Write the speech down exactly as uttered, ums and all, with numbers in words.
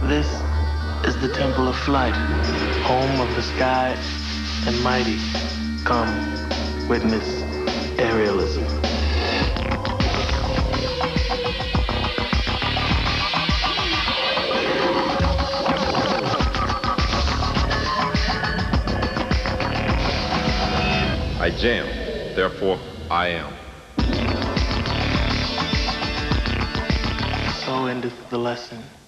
This is the temple of flight, home of the sky and mighty. Come, witness arialism. I jam, therefore I am. So endeth the lesson.